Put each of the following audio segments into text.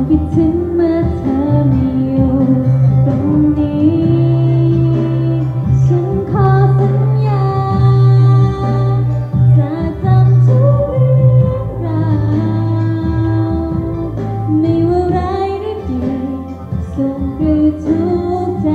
คิดถึงเมื่อเธอไม่อยู่ตรงนี้ฉันขอสัญญาจะจำทุกเรื่องราวไม่ว่าร้ายหรือดีสุขหรือทุกข์ใจ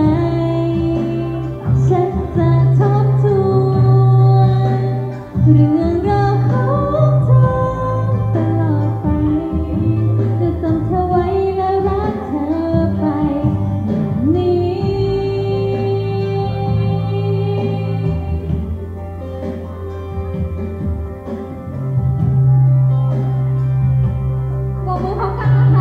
ฉันจะทบทวนเรื่องราวของเธอตลอดไปจะจำเธอไว้และรักเธอไปอย่างนี้ปรบมือพร้อมกันนะคะ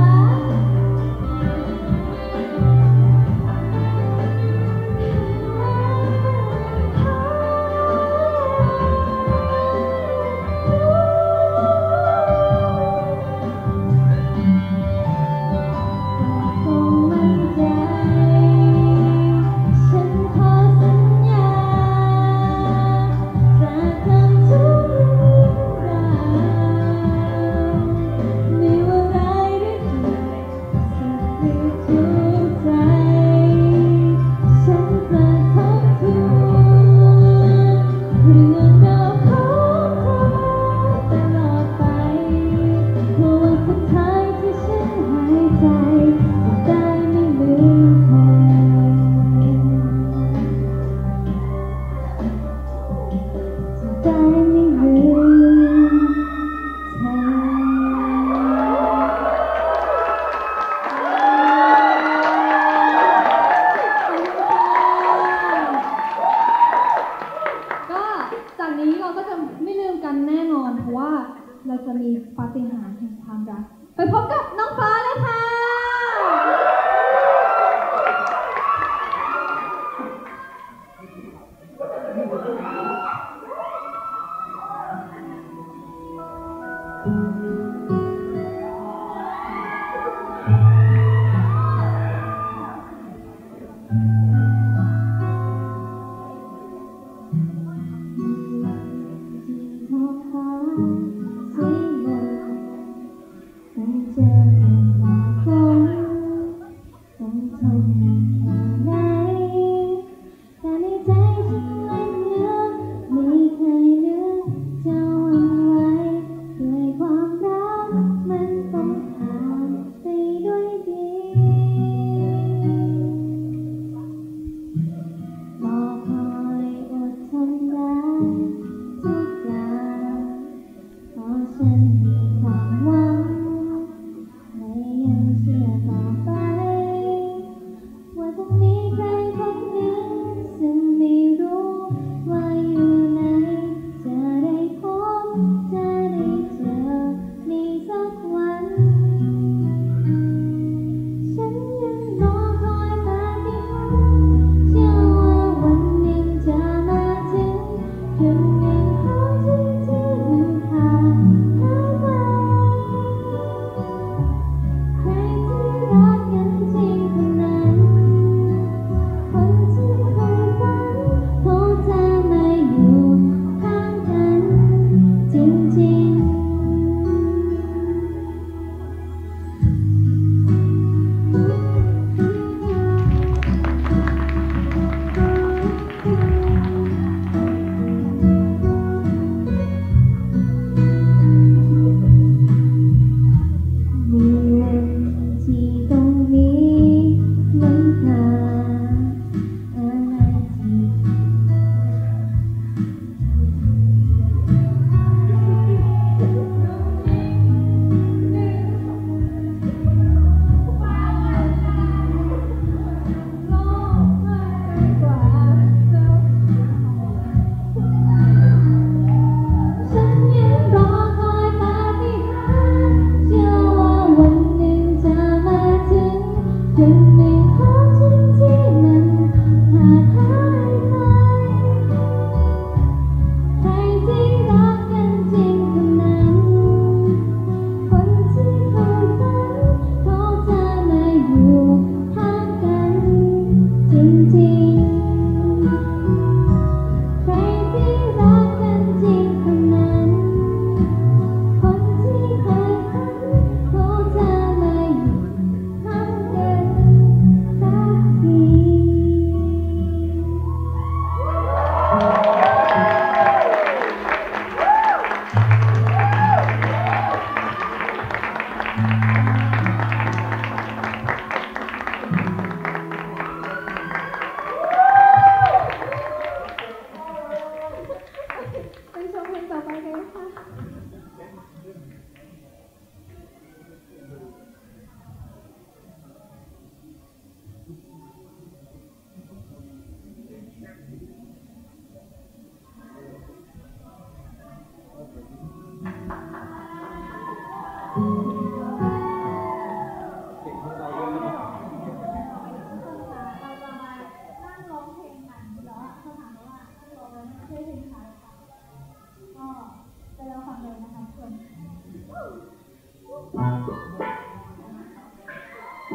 จากนี้เราก็จะไม่ลืมกันแน่นอนเพราะว่าเราจะมีปาฏิหาริย์แห่งความรักไปพบกับน้องฟ้าเลยค่ะ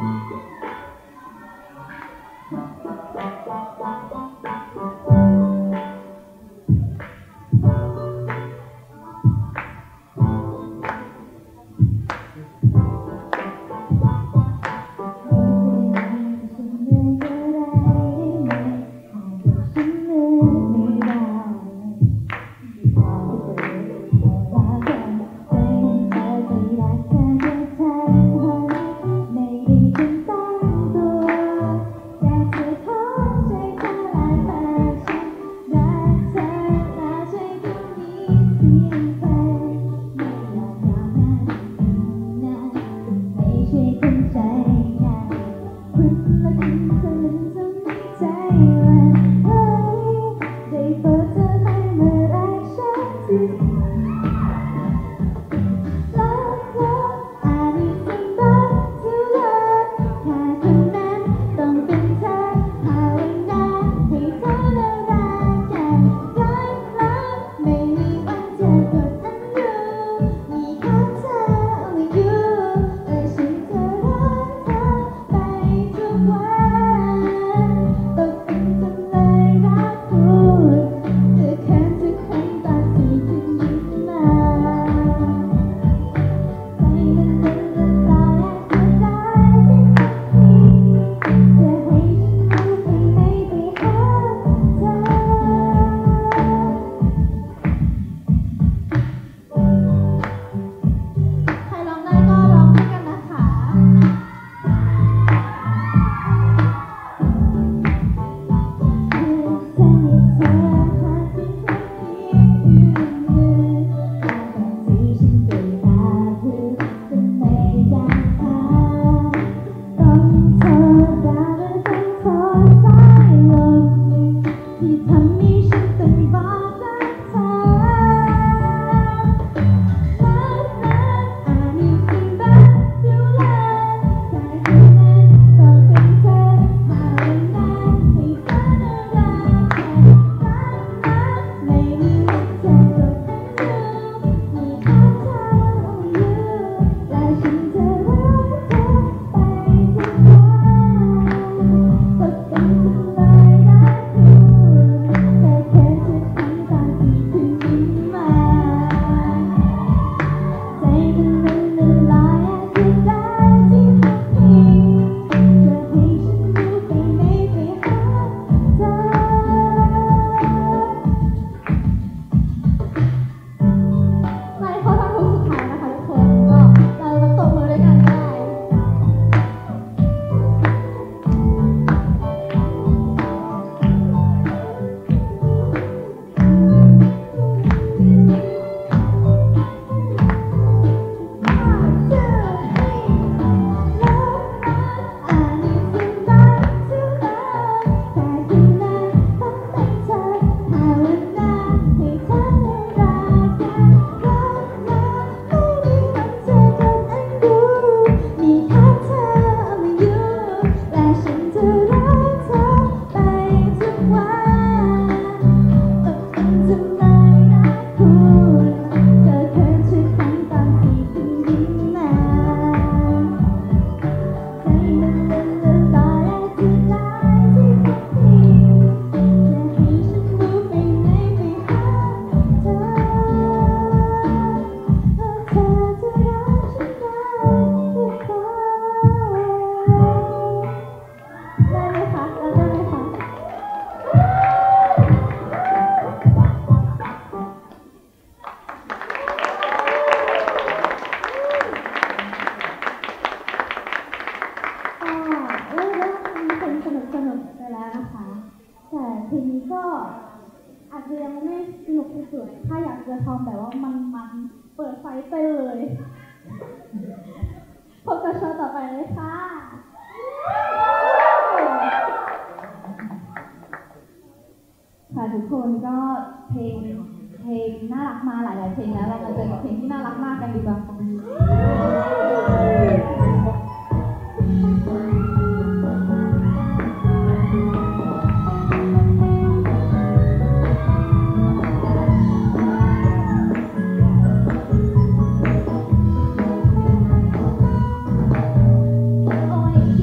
โอ้ย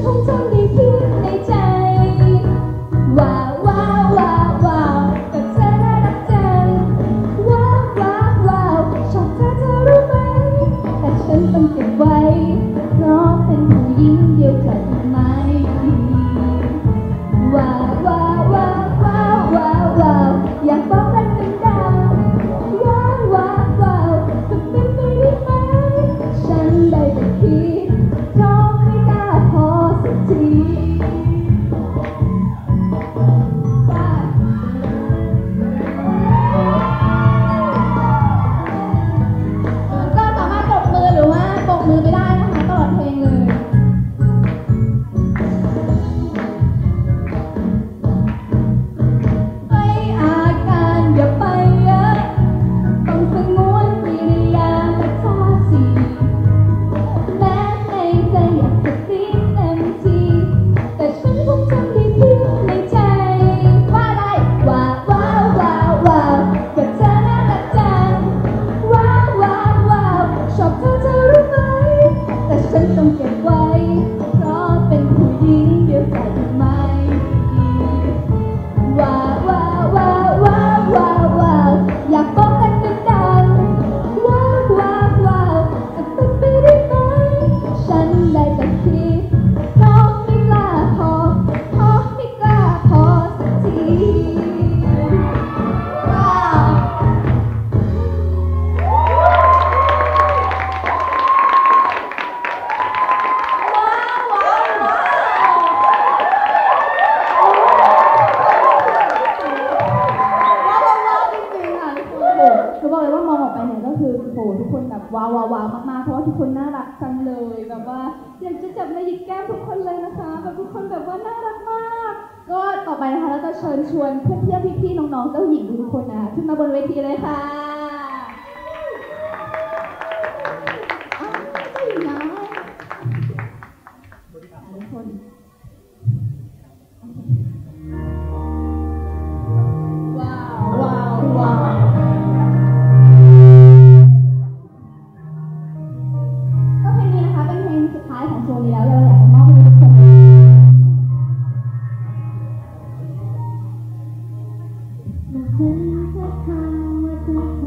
คงจำได้เพียงในใจว้าวว้าวว้าวว้าวกับเธอน่ารักจังว้าวว้าวว้าวชอบเธอรู้ไหมแต่ฉันต้องเก็บไว้เพราะเป็นผู้หญิงเดียวกันไม่ดีว้าวว้าวว้าวว้าวว้าวว้าวอยากบอกรักดังๆว้าวว้าวว้าวจะเป็นไปได้ไหมฉันได้แต่คิดเพราะไม่กล้าพอสักทีก็สามารถปรบมือหรือว่าปรบมือไปได้นะคะตลอดเพลงเลยให้อาการอย่าไปเยอะต้องสงวนกิริยาและท่าทีแม้ในใจอยากจะกรี๊ดเต็มทีแต่ฉันคงจำได้เพียงในใจว่าได้ว้าวว้าวว้าวว้าวกับเธอน่ารักจังว้าวว้าวว้าวชอบเธอรู้ไหมแต่ฉันต้องเก็บไว้เพราะเป็นผู้หญิงเดียวใจไม่ดีว้าวว้าวว้าวว้าวว้าวว้าวอยากบอกกันดังๆว้าวว้าวว้าวจะเป็นไปได้ไหมฉันได้แต่คิดเพราะไม่กล้าพอเพราะไม่กล้าพอสักทีว้าวจริงๆค่ะทุกคนโหหนูบอกเลยว่ามองออกไปเนี่ยก็คือโหทุกคนแบบว้าวว้าวว้าวมากๆเพราะว่าทุกคนน่ารักจังเลยแบบว่าอยากจะจับมาหยิกแก้มทุกคนเลยนะคะแบบทุกคนแบบว่าน่ารักมากก็ต่อไปนะคะเราจะเชิญชวนเพื่อนๆพี่ๆน้องๆเจ้าหญิงทุกคนนะคะขึ้นมาบนเวทีเลยค่ะอ้าวเจ้าหญิงน้อยทุกคนว้าวว้าวว้าวก็เพลงนี้นะคะเป็นเพลงสุดท้ายของโชว์นี้แล้วเราอยากจะมอบให้ทุกคนมาถึงสักคำว่าเธอ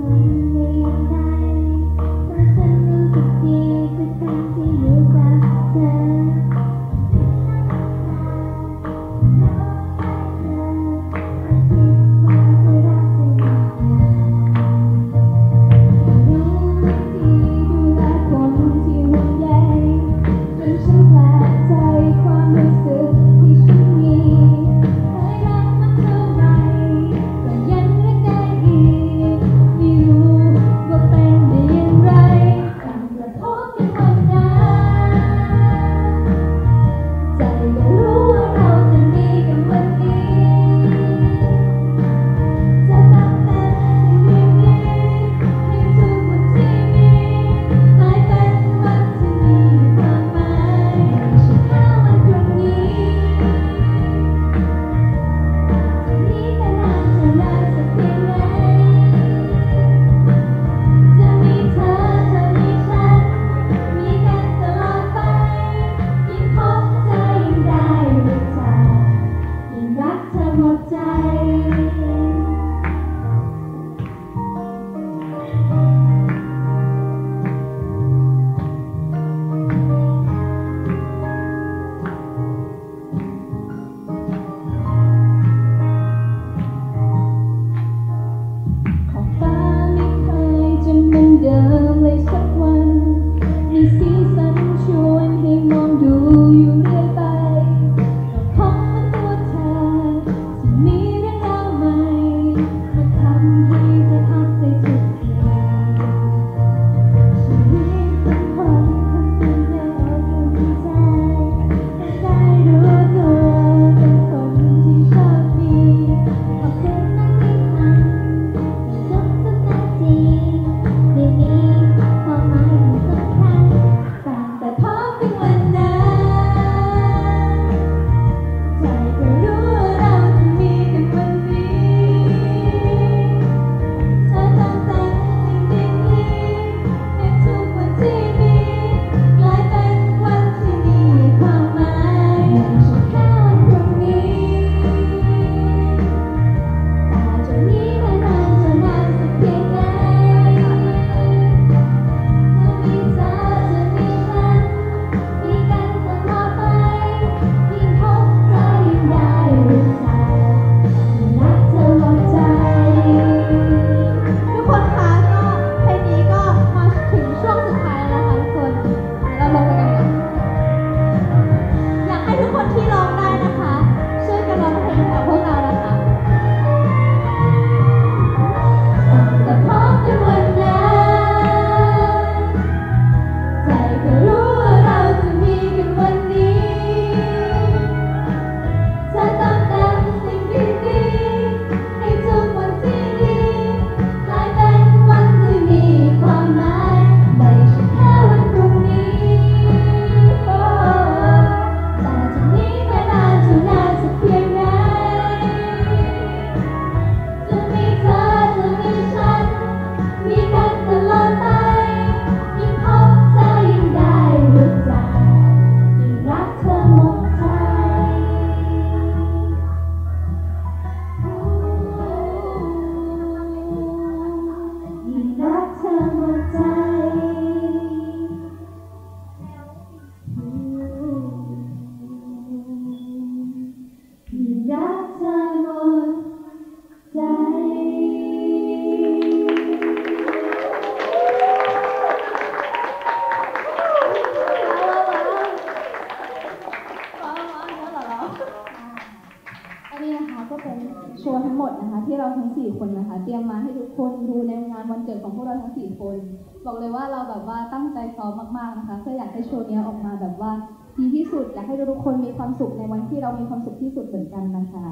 ก็เป็นโชว์ทั้งหมดนะคะที่เราทั้ง4คนนะคะเตรียมมาให้ทุกคนดูในงานวันเกิดของพวกเราทั้ง4คนบอกเลยว่าเราแบบว่าตั้งใจซ้อมมากๆนะคะเพื่ออยากให้โชว์นี้ออกมาแบบว่าดีที่สุดอยากให้ทุกคนมีความสุขในวันที่เรามีความสุขที่สุดเหมือนกันนะคะ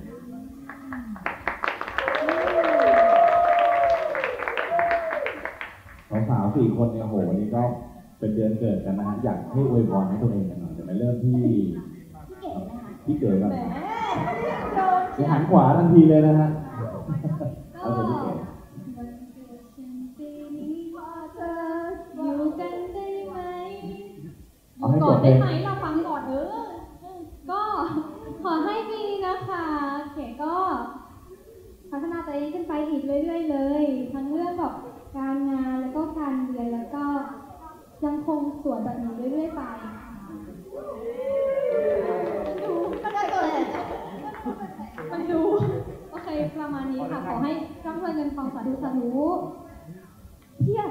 สาวๆ4 คนเนี่ยโหวันนี้ก็เป็นเดือนเกิดกันนะฮะอยากให้อวยพรให้ตัวเองกันหน่อยจะไปเริ่มที่พี่เก๋ก่อนจะหันขวาทันทีเลยนะฮะเอาเลยพี่เก๋อยู่กันได้ไหมเอาให้ก่จอนบเลได้ยไหมเราฟังก่อนก็ขอให้ปีนี้นะคะเก๋ก็พัฒนาตัวเองขึ้นไปอีกเรื่อยๆเลยทั้งเรื่องแบบการงานแล้วก็การเรียนแล้วก็ยังคงสวนแบบนี้เรื่อยๆไปมันดูโอเคประมาณนี้ค่ะขอให้ร่ำรวยเงินทองสาธุสาธุเที่ยง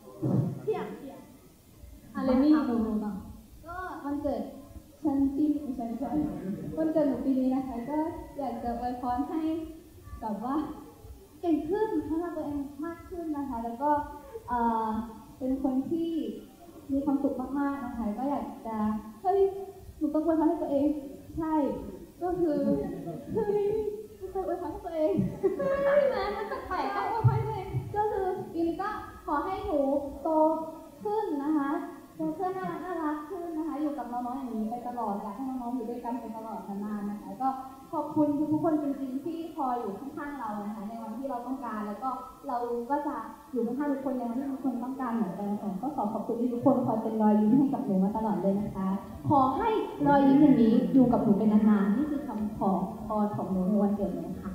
อะไรนี่ดูต่อก็วันเกิดฉันวันเกิดหนูปีนี้นะคะก็อยากจะอวยพรให้แบบว่าเก่งขึ้นพัฒนาตัวเองมากขึ้นนะคะแล้วก็เป็นคนที่มีความสุขมากๆนะคะก็อยากจะหนูต้องอวยพรให้ตัวเองใช่ก็คือไม่เคยอวยพรให้ตัวเองนะมันแปลกๆก็อวยพรให้ตัวเองก็คือปีนี้ก็ขอให้หนูโตขึ้นนะคะโตขึ้นน่ารักขึ้นนะคะอยู่กับน้องๆอย่างนี้ไปตลอดอยากให้น้องๆอยู่ด้วยกันไปตลอดนานๆนะคะก็ขอบคุณทุกคนจริงๆที่คอยอยู่ข้างๆเรานะคะในวันที่เราต้องการแล้วก็เราก็จะอยู่ข้างๆทุกคนในวันที่ทุกคนต้องการเหมือนกันค่ะก็ขอบคุณที่ทุกคนคอยเป็นรอยยิ้มให้กับหนูมาตลอดเลยนะคะขอให้รอยยิ้มอย่างนี้อยู่กับหนูเป็นนานๆนี่คือคำขอพรของหนูในวันเกิดเลยนะคะ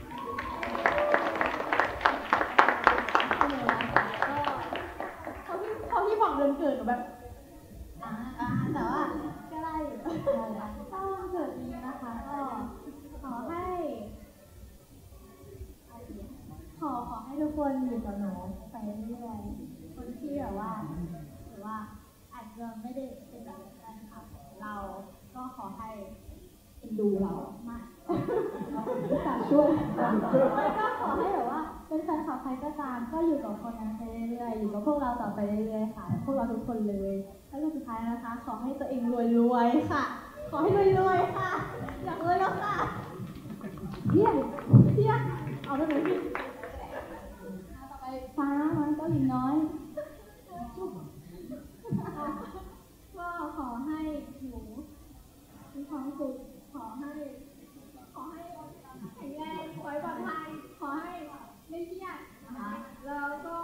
พอพี่บอกเดือนเกิดหนูแบบแต่ว่าก็ได้อยู่ถ้าวันเกิดนี้นะคะก็ขอให้ทุกคนอยู่กับหนูไปเรื่อยๆคนที่แบบว่าอาจจะไม่ได้เป็นแบบนั้นค่ะเราก็ขอให้เอ็นดูเรามากสาช่วยก็ขอให้แบบว่าเป็นแฟนคลับใครก็ตามก็อยู่กับคนนั้นไปเรื่อยๆอยู่กับพวกเราต่อไปเรื่อยๆค่ะพวกเราทุกคนเลยแล้วสุดท้ายนะคะขอให้ตัวเองรวยๆค่ะขอให้รวยๆค่ะอยากรวยแล้วค่ะเที่ยงเอาไปเลยพี่ต่อไปฟ้ามันก็ลิงน้อยก็ขอให้หนูมีความสุขขอให้แข็งแรงปลอดภัยขอให้ไม่เครียดนะคะแล้วก็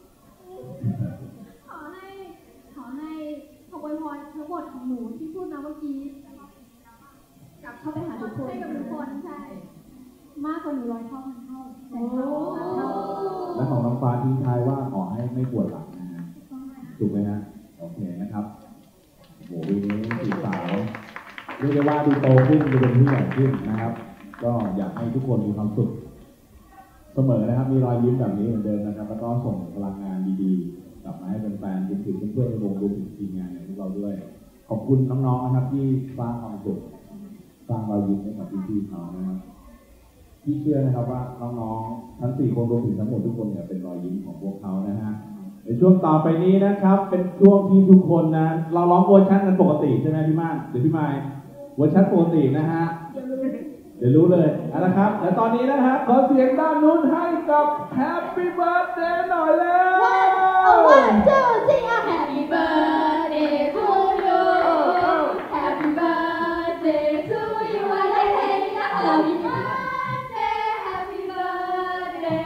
ขอให้ขออวยพรทั้งหมดของหนูที่พูดมาเมื่อกี้กลับเข้าไปหาทุกคนให้กับทุกคนใช่มากกว่า100 เท่าพันเท่าและของน้องฟ้าทิ้งท้ายว่าขอให้ไม่ปวดหลังนะฮะถูกไหมฮะโอเคนะครับโหวีนี้4 สาวเรียกได้ว่าดูโตขึ้นดูเป็นผู้ใหญ่ขึ้นนะครับก็อยากให้ทุกคนมีความสุขเสมอนะครับมีรอยยิ้มแบบนี้เหมือนเดิมนะครับแล้วก็ส่งพลังงานดีๆกลับมาให้แฟนๆรวมถึงเพื่อนๆในวงรวมถึงทีมงานของเราด้วยขอบคุณน้องๆนะครับที่สร้างความสุขสร้างรอยยิ้มให้กับพี่ๆเขานะครับพี่เชื่อนะครับว่าน้องๆทั้ง4 คนรวมถึงทั้งหมดทุกคนเนี่ยเป็นรอยยิ้มของพวกเขานะฮะในช่วงต่อไปนี้นะครับเป็นช่วงที่ทุกคนนะเราร้องเวอร์ชันกันปกติใช่ไหมพี่ม่านหรือพี่ไมค์เวอร์ชันปกตินะฮะเดี๋ยวรู้เลยนะครับและตอนนี้นะครับขอเสียงด้านนู้นให้กับ Happy Birthday หน่อยเลย One, two, three, Happy birthday to you Happy birthday to you อะไรเพลงนะ Happy birthday Happy birthday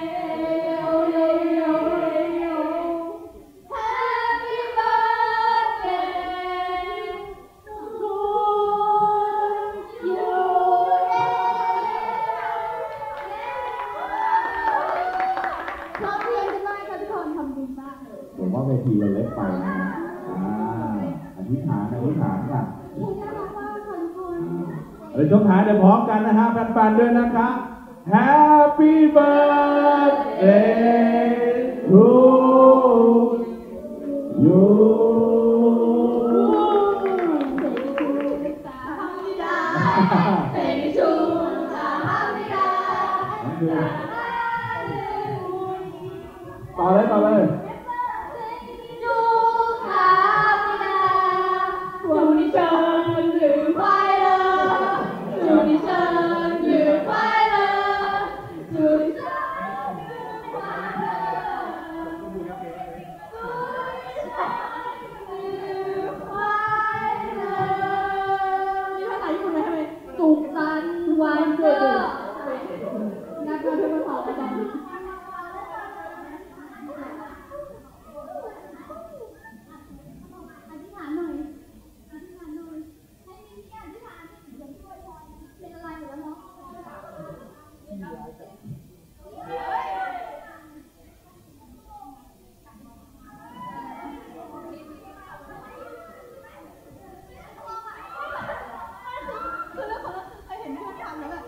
Happy birthday to you พร้อมเรียนกันได้ค่ะทุกคนทำดีมากเลยผมว่าเวทีเราเล็กไปนะอธิษฐานค่ะเดี๋ยวช่วงท้ายเดี๋ยวพร้อมกันนะฮะแฟนๆด้วยนะครับ Happy birthday to you เพลงชูคือต่อเลยต่อเลย祝卡米达，祝你生日快乐，祝你生日快乐，祝你生日快乐，祝你生日快乐。นี่ภาษาญี่ปุ่นไหมทำไมสุขสันต์วันเกิดนักเรียนทุกคนขอแล้วกัน อธิษฐานหน่อยอธิษฐานหน่อยให้มีที่อธิษฐานเดี๋ยวช่วยพรเป็นอะไรหมดแล้วเนาะคือแล้วคนเคยเห็นที่เขาทำแล้วแบบ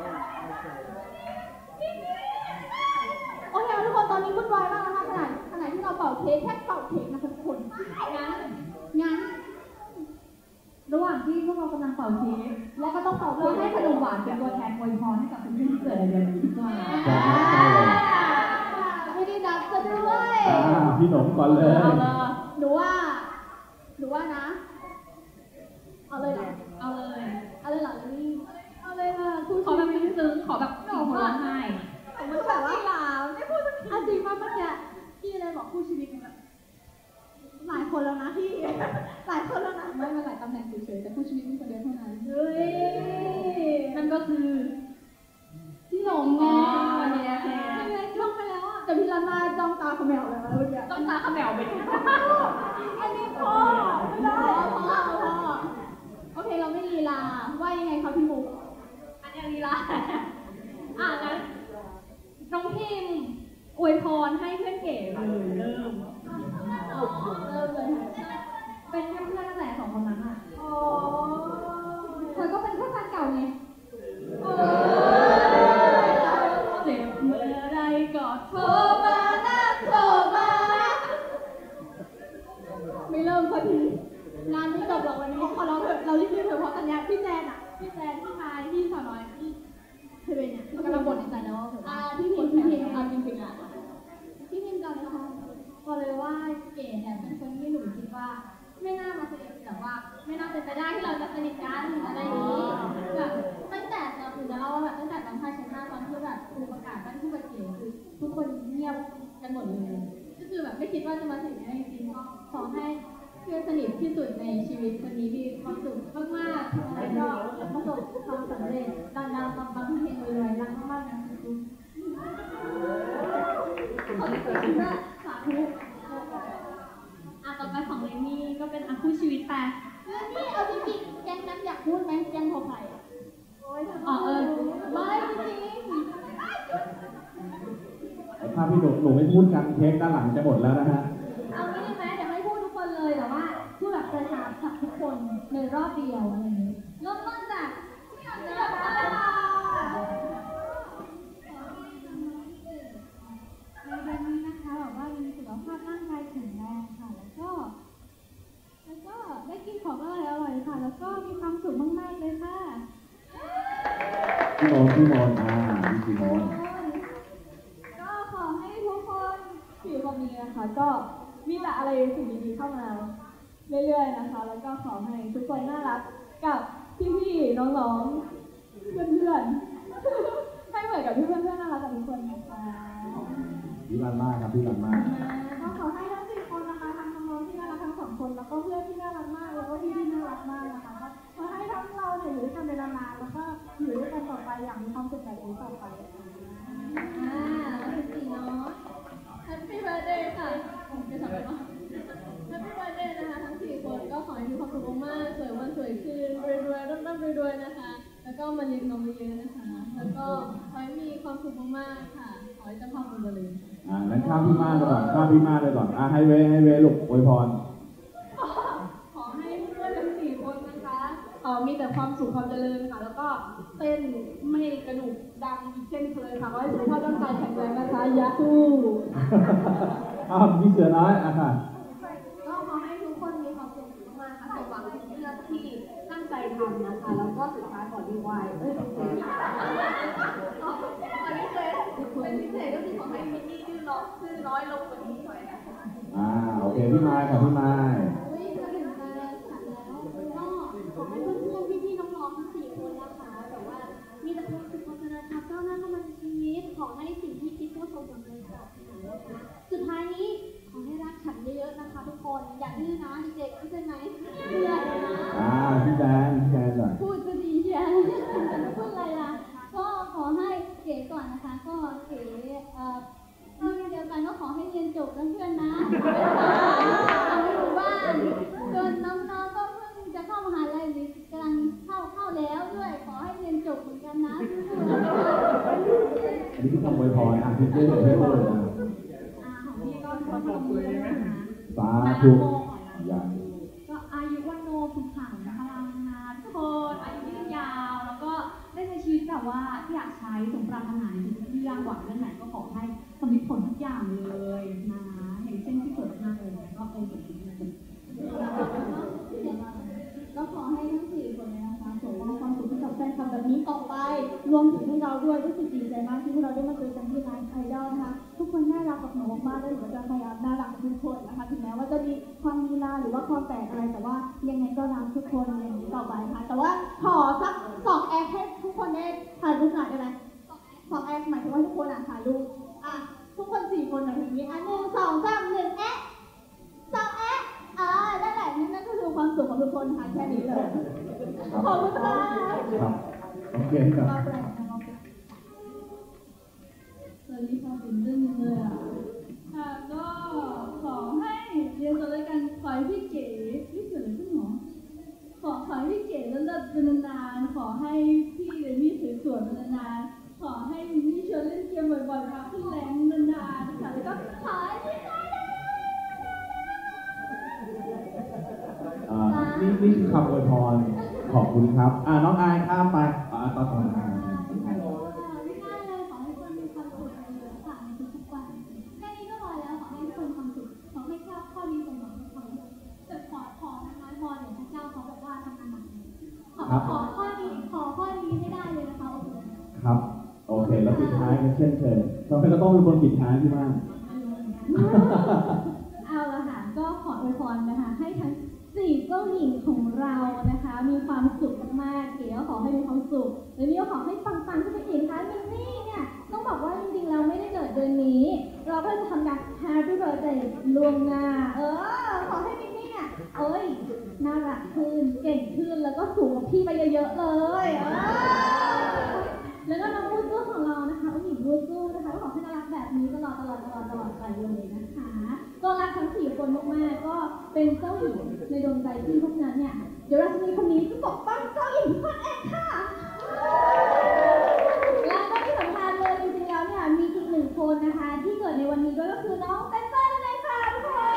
โอเคทุกคนตอนนี้วุ่นวายมากนะคะขณะที่เราเป่าเค้กแค่เป่าเค้กนะคะทุกคนงั้นระหว่างที่พวกเรากำลังเป่าเค้กและก็ต้องเป่าเพื่อให้ขนมหวานเป็นตัวแทนอวยพรให้กับคนที่เกิดในเดือนนี้ด้วยไม่ได้นับซะด้วยพี่หนมก่อนเลยหนูว่านะเอาเลยเหรอเอาเลยเหรอนี่เอาเลยค่ะขอแบบซึ้งขอแบบขอร้องไห้ผมก็แบบว่าไม่พูดสักทีจริงป่ะเมื่อกี้พี่เลยบอกคู่ชีวิตแบบหลายคนแล้วนะพี่หลายคนแล้วนะไม่มาหลายตำแหน่งเฉยๆแต่คู่ชีวิตมีคนเดียวเท่านั้นเฮ้ยนั่นก็คือพี่หลงไงเนี่ยจ้องไปแล้วอ่ะแต่พี่รันมาจ้องตาเขมวเลยนะเมื่อกี้จ้องตาเขมวไปดิอันนี้พ่อโอเคเราไม่ลีลาว่ายังไงคะพี่มุกอันนี้ลีลางั้นน้องพิมอวยพรให้เพื่อนเก๋เลยเริ่มเลยเป็นเพื่อนตั้งแต่สองคนนั้นอ่ะเธอก็เป็นเพื่อนกันเก่าไงเจ็บเมื่อไรก็โทรมานะโทรมาไม่เริ่มพอดีงานไม่จบหรอกวันนี้ขอร้องเถอะเรารีบๆเถอะเพราะตอนนี้พี่แจนพี่มายพี่สาวน้อยพี่เธอเป็นเนี่ยกำลังบ่นในใจนะว่าพี่พิมเอาจริงๆอ่ะพี่พิมก่อนนะคะบอกเลยว่าเก๋เนี่ยเป็นคนที่หนูคิดว่าไม่น่ามาสนิทแต่ว่าไม่น่าเป็นไปได้ที่เราจะสนิทกันอะไรอย่างนี้แบบตั้งแต่เราคือจะเล่าว่าแบบตั้งแต่ตอนพายชนะตอนที่แบบครูประกาศตั้งชื่อว่าเก๋คือทุกคนเงียบกันหมดเลยก็คือแบบไม่คิดว่าจะมาถึงได้จริงๆก็ขอให้เพื่อนสนิทที่สุดในชีวิตคนนี้มีความสุขมากๆทำอะไรก็ประสบความสำเร็จดังๆปังๆเพลงรวยๆรักมากๆนะคุณขอบคุณค่ะสาธุต่อไปของเรนนี่ก็เป็นคู่ชีวิตไปเรนนี่เอาจริงๆแกงนั้นอยากพูดไหมแกงพอไผ่ไม่จริงถ้าพี่หนูไม่พูดกันเค้กด้านหลังจะหมดแล้วนะฮะเอางี้ได้ไหมเดี๋ยวให้พูดทุกคนเลยแต่ว่าพูดแบบกระชับกับทุกคนในรอบเดียวอะไรอย่างนี้เริ่มต้นจากพี่หยดเลยค่ะในวันนี้นะคะบอกว่ามีสุขภาพร่างกายแข็งแรงค่ะแล้วก็ได้กินของอร่อยๆค่ะแล้วก็มีความสุขมากๆเลยค่ะพี่โมนพี่โมนก็ขอให้ทุกคนผิวแบบนี้นะคะก็มีแต่อะไรสิ่งดีๆเข้ามาเรื่อยๆนะคะแล้วก็ขอให้ทุกคนน่ารักกับพี่ๆน้องๆเพื่อนๆให้เหมือนกับที่เพื่อนๆน่ารักกับทุกคนนะคะพี่รันมากครับพี่รันมากก็ขอให้ทั้ง4คนนะคะทั้งน้องๆที่น่ารักทั้ง2คนแล้วก็เพื่อนที่น่ารักมากแล้วก็พี่ที่น่ารักมากนะคะก็ขอให้ทั้งเราเนี่ยอยู่ด้วยกันเป็นนานๆแล้วก็อยู่ด้วยกันต่อไปอย่างมีความสุขแบบนี้ต่อไปแล้ว4เนาะ Happy Birthday ค่ะจะทำอะไรบ้าง Happy Birthday นะคะทั้ง4คนก็ขอให้มีความสุขมากๆสวยวันสวยคืนรวยๆร่ำๆรวยๆนะคะแล้วก็มาเลี้ยงน้องเยอะๆนะคะแล้วก็ขอให้มีความสุขมากๆค่ะขอให้เจ้าภาพบุญบารมีงั้นข้ามพี่มาเลยก่อนให้เวลูกอวยพรขอให้เพื่อนทั้ง4คนนะคะมีแต่ความสุขความเจริญค่ะแล้วก็เต้นไม่กระดูกดังอีกเช่นเคยค่ะขอให้สุขภาพร่างกายแข็งแรงนะคะยาฮูพี่เสือน้อยค่ะก็ขอให้ทุกคนมีความสุขมากๆค่ะสมหวังทุกเรื่องที่ตั้งใจทำนะคะแล้วก็สุดท้ายขอดีไว้วันนี้เคยซื้อน้อยลงกว่านี้หน่อยนะคะโอเคพี่ไม้ค่ะพี่ไม้อุ้ยมาถึงการขัดแล้วก็ขอให้เพื่อนๆพี่ๆน้องๆทั้ง4 คนนะคะแบบว่ามีแต่ความสุขความเจริญครับก้าวหน้าเข้ามาในชีวิตขอให้สิ่งที่คิดประสบความสำเร็จนะคะสุดท้ายนี้ขอให้รักฉันเยอะๆนะคะทุกคนอย่าดื้อนะเด็กๆเข้าใจไหมเพื่อนนะพี่แดนก่อนพูดจะดีเชียวพูดอะไรล่ะก็ขอให้เก๋ก่อนนะคะก็เก๋รุ่นเดียวกันก็ขอให้เรียนจบนะเพื่อนนะไม่อยู่บ้านจนน้องๆก็เพิ่งจะเข้ามหาลัยหรือกำลังเข้าแล้วด้วยขอให้เรียนจบเหมือนกันนะอันนี้คือคำอวยพรพี่เจ๊เลยให้พูดนะของพี่ก็ขอทำเลยนะคะสาธุอย่างก็อายุวันโนสุขขังพลังงานทุกคนอายุยืนยาวแล้วก็ได้ใช้ชีวิตแบบว่าที่อยากใช้สมปรารถนาในทุกเรื่องหวังเรื่องไหนก็ขอให้สำเร็จผลทุกอย่างเลยนะอย่างเช่นที่เกิดมากเลยก็เป็นแบบนี้ก็ขอให้ทั้ง4 คนเลยนะคะส่งมอบความสุขให้กับแฟนคลับแบบนี้ต่อไปรวมถึงพวกเราด้วยรู้สึกดีใจมากที่พวกเราได้มาเจอกันที่ร้านไอดอลนะคะทุกคนน่ารักกับหนูมากๆเลยหนูจะพยายามน่ารักกับทุกคนนะคะถึงแม้ว่าจะมีความลีลาหรือว่าความแปลกอะไรแต่ว่ายังไงก็รักทุกคนอย่างนี้ต่อไปค่ะแต่ว่าขอสัก2 แอคให้ทุกคนได้ถ่ายรูปหน่อยได้ไหม2 แอคหมายถึงว่าทุกคนถ่ายรูปทุกคน4 คนแบบนี้1 2 3 1 แอค2 แอคนั่นแหละนั่นก็คือความสุขของทุกคนค่ะแค่นี้เลยขอบคุณค่ะครับโอเคครับสวัสดีค่ะตื่นเต้นจังเลยค่ะก็ขอให้เรียนจบด้วยกันขอให้พี่เก๋นี่เกิดอะไรขึ้นหรอขอให้พี่เก๋เลิศๆเป็นนานๆขอให้พี่เรนนี่สวยๆเป็นนานๆขอให้มินนี่ชวนเล่นเกมบ่อยๆมาขึ้นแรงนานๆค่ะแล้วก็ขอให้พี่ได้นี่คือคำอวยพรขอบคุณครับน้องอายข้ามไปต่อมาไม่ได้เลยขอให้คนมีความสุขเยอะๆค่ะในทุกๆวันแค่นี้ก็พอแล้วขอให้ทุกคนมีความสุขขอให้ข้อดีสมหวังทุกคนจะขอนะคะพรเดี๋ยวพระเจ้าเขาบอกว่าทำงานหนักขอข้อดีให้ได้เลยนะคะครับโอเคแล้วปิดท้ายกันเช่นเคยเราก็ต้องเป็นคนปิดท้ายที่บ้านเอาละค่ะก็ขออวยพรนะคะให้ทั้ง4 เจ้าหญิงของเรานะคะมีความสุขมากๆเก๋ก็ขอให้มีความสุขและนี่ก็ขอให้ปังๆขึ้นไปอีกค่ะมินนี่เนี่ยต้องบอกว่าจริงๆเราไม่ได้เกิดเดือนนี้เราก็จะทำการ Happy Birthday ล่วงหน้าขอให้มินนี่เนี่ยน่ารักขึ้นเก่งขึ้นแล้วก็สูงกว่าพี่ไปเยอะๆเลยแล้วก็น้องบูซูของเรานะคะผู้หญิงบูซูนะคะก็ขอให้น่ารักแบบนี้ตลอดไปเลยนะคะก็รักทั้ง4 คนมากๆก็เป็นเจ้าหญิงในดวงใจที่พวกนั้นเนี่ยเดี๋ยวเราจะมีคนนี้ที่ปกป้องเจ้าหญิงทุกคนเองค่ะและก็ที่สำคัญเลยจริงๆแล้วเนี่ยมีอีก1 คนนะคะที่เกิดในวันนี้ด้วยก็คือน้องเต้นเต้นนั่นเองค่ะทุกคน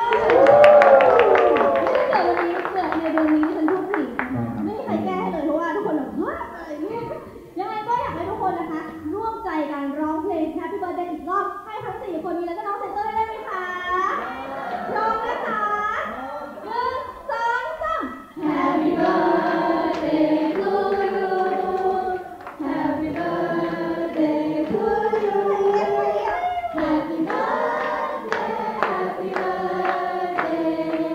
ไม่ได้เกิดวันนี้เกิดในเดือนนี้ฉันพูดผิดไม่มีใครแก้ให้เลยเพราะว่าทุกคนแบบอะไรเนี่ยยังไงก็อยากให้ทุกคนนะคะร่วมใจกันร้องเพลง Happy Birthday อีกรอบให้ทั้ง4 คนนี้แล้วก็น้องเซนเตอร์ได้ไหมคะพร้อมนะคะ1 2 3 Happy Birthday to you Happy Birthday to you Happy Birthday Happy Birthday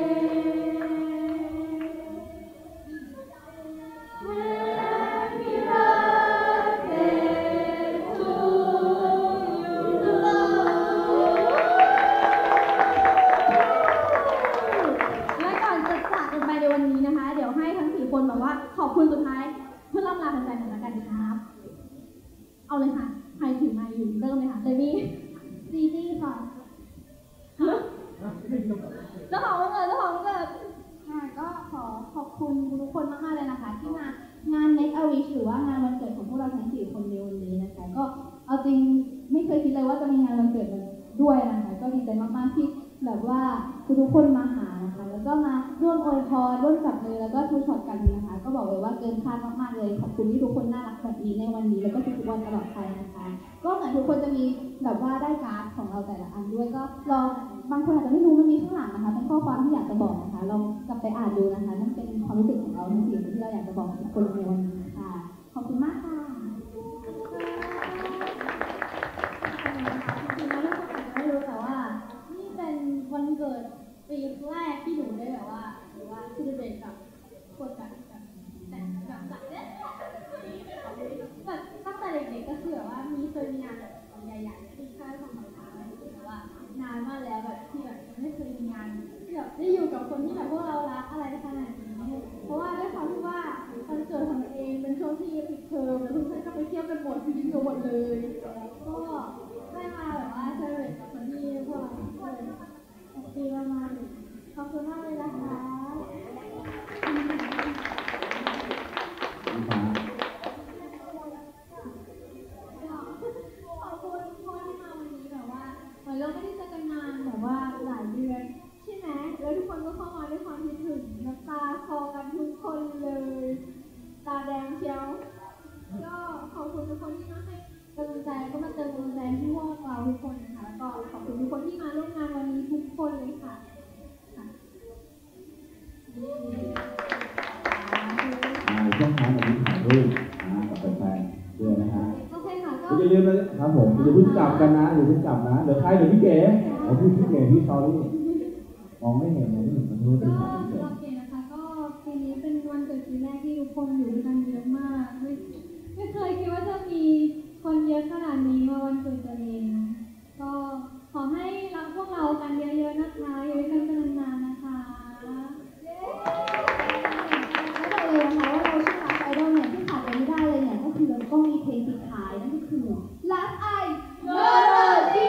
Happy Birthday to you และก่อนจะจากกันไปในวันนี้นะคะเดี๋ยวให้ทั้ง4 คนแบบว่าขอบคุณสุดท้ายเพื่อล่ำลาแฟนๆกันแล้วกันครับเอาเลยค่ะใครถือไมค์อยู่เริ่มเลยค่ะเดมี่ซีจี้ค่ะเจ้าของวันเกิดค่ะก็ขอบคุณทุกคนมากๆเลยนะคะที่มางาน Make a Wish หรือว่างานวันเกิดของพวกเราทั้ง4 คนในวันนี้นะคะก็เอาจริงไม่เคยคิดเลยว่าจะมีงานวันเกิดด้วยนะคะก็ดีใจมากๆที่แบบว่าทุกคนมาหานะคะแล้วก็มาร่วมอวยพรร่วมจับมือแล้วก็ทูช็อตกันนะคะก็บอกเลยว่าเกินคาดมากๆเลยขอบคุณที่ทุกคนน่ารักแบบนี้ในวันนี้แล้วก็ทุกๆวันตลอดไปนะคะก็เหมือนทุกคนจะมีแบบว่าได้การ์ดของเราแต่ละอันด้วยก็ลองบางคนอาจจะไม่รู้มันมีข้างหลังนะคะเป็นข้อความที่อยากจะบอกนะคะลองกลับไปอ่านดูนะคะนั่นเป็นความรู้สึกของเราทั้ง4 คนที่เราอยากจะบอกทุกคนในวันนี้ค่ะขอบคุณมากค่ะจริงๆแล้วทุกคนอาจจะไม่รู้แต่ยมีงานแบบใหญ่ๆที่ค่ายของเราอะไรอย่างเงี้ยว่านานมากแล้วแบบที่แบบไม่เคยมีงานที่แบบได้อยู่กับคนที่แบบพวกเรารักอะไรขนาดนี้เพราะว่าด้วยความที่ว่าวันเกิดของตัวเองเป็นช่วงที่ปิดเทอมแล้วทุกคนก็ไปเที่ยวกันหมดทิ้งอยู่หมดเลยก็ได้มาแบบว่าเจอกับคนที่พวกเราเลยดีมากๆขอบคุณมากเลยนะคะน้ำฟ้าขอบคุณทุกคนที่มาวันนี้แบบว่าเหมือนเราไม่ได้เจอกันนานแบบว่าหลายเดือนใช่ไหมแล้วทุกคนก็เข้ามาด้วยความคิดถึงน้ำตาคลอกันทุกคนเลยตาแดงเชียวก็ขอบคุณทุกคนที่มาให้กำลังใจก็มาเติมกำลังใจให้พวกเราทุกคนนะคะแล้วก็ขอบคุณทุกคนที่มาร่วมงานวันนี้ทุกคนเลยค่ะช่วงท้ายของนี้ถ่ายรูปกับแฟนๆด้วยนะฮะโอเคค่ะก็อย่าลืมนะครับผมอย่าเพิ่งกลับกันนะอย่าเพิ่งกลับนะเดี๋ยวใครเดี๋ยวพี่เก๋พี่เก๋พี่ซอรี่มองไม่เห็นมันรู้ดีก็ครับพี่เก๋โอเคนะคะก็ปีนี้เป็นวันเกิดปีแรกที่ทุกคนอยู่ด้วยกันเยอะมากไม่เคยคิดว่าจะมีคนเยอะขนาดนี้มาวันเกิดตัวเองก็ขอให้รักพวกเรากันเยอะๆนะคะอยู่ด้วยกันเป็นนานๆนะคะแล้วบอกเลยนะคะว่าเราชื่อ Last Idol เนี่ยที่ขาดไปไม่ได้เลยเนี่ยก็คือเราต้องมีเพลงปิดท้ายนั่นก็คือ Last I Melody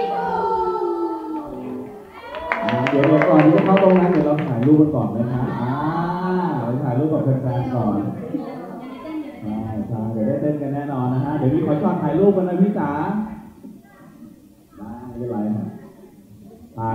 เดี๋ยวก่อนที่จะเข้าตรงนั้นเดี๋ยวเราถ่ายรูปกันก่อนนะครับเราถ่ายรูปกับแฟนๆก่อนใช่เดี๋ยวได้เต้นกันแน่นอนนะฮะเดี๋ยวมีขอช็อตถ่ายรูปกันนะพี่จ๋าได้ไม่เป็นไรฮะพา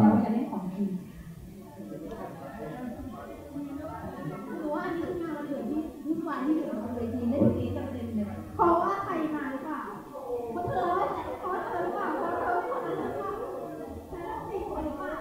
รู้ว่าอันนี้คืองานวันเกิดที่วุ่นวายที่สุดของเวทีเล่นเกมกันเต็มเลยเพราะว่าใครมาหรือเปล่าเพราะเธอเพราะเธอหรือเปล่าเพราะเธอคนนั้นหรือเปล่าเธอสี่คนหรือเปล่า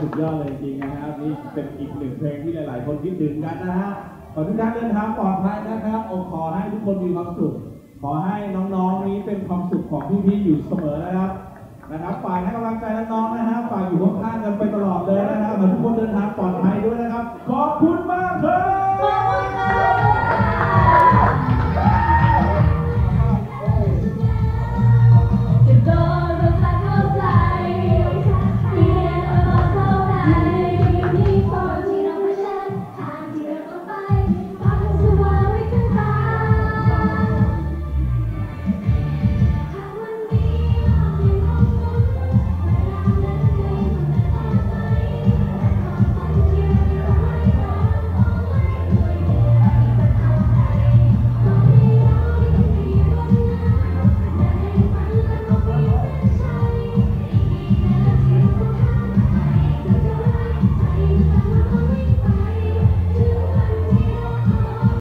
สุดยอดเลยจริงๆนะครับนี่เป็นอีกหนึ่งเพลงที่หลายๆคนคิดถึงกันนะฮะขอทุกท่านเดินทางปลอดภัยนะครับขอให้ทุกคนมีความสุขขอให้น้องๆนี้เป็นความสุขของพี่ๆอยู่เสมอนะครับฝากให้กำลังใจน้องๆนะฮะฝากอยู่ข้างๆกันไปตลอดเลยนะครับขอทุกคนเดินทางปลอดภัยด้วยนะครับขอบคุณมากครับ